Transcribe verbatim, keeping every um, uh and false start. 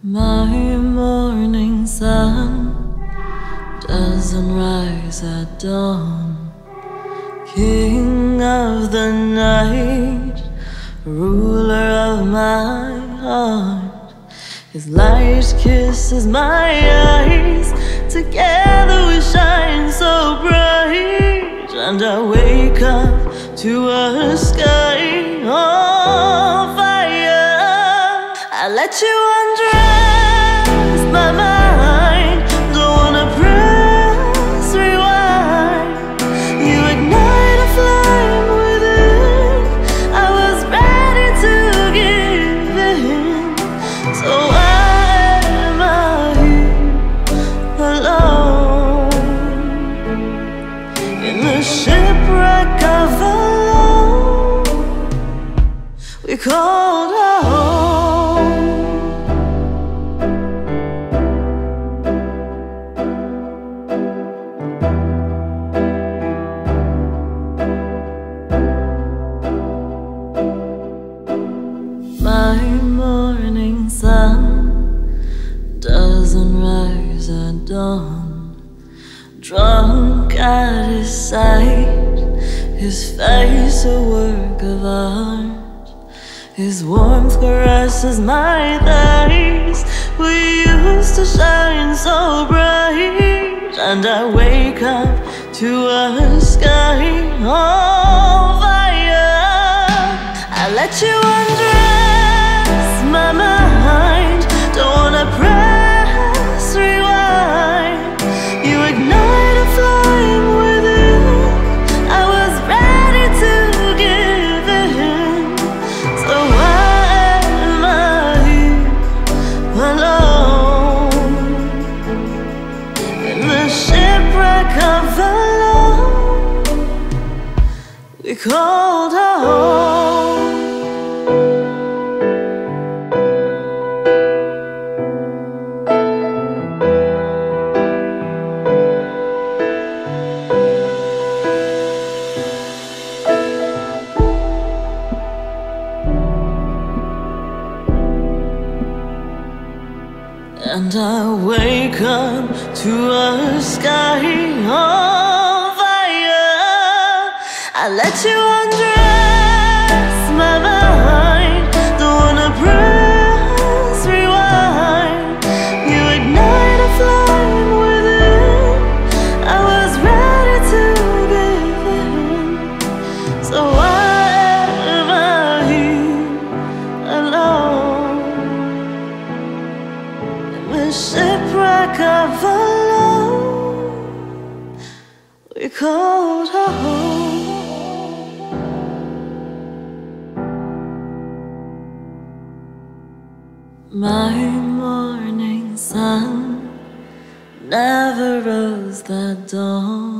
My morning sun doesn't rise at dawn. King of the night, ruler of my heart. His light kisses my eyes. Together we shine so bright. And I wake up to a sky on fire. I let you undress my mind. Don't wanna press rewind. You ignite a flame within. I was ready to give in. So why am I here alone? In the shipwreck of alone we called our home. My morning sun doesn't rise at dawn. Drunk at his sight, his face a work of art. His warmth caresses my thighs. We used to shine so bright. And I wake up to a sky on fire. I let you undress my mind. Don't wanna press rewind. You ignite a flame within. I was ready to give in. So why am I here alone? In the shipwreck of alone we called our home. And I wake up to a sky on fire. I let you undress my mind. Don't wanna press rewind. You ignite a flame within. I was ready to give in. So why am I here alone? The shipwreck of alone we called our home. My morning sun never rose that dawn.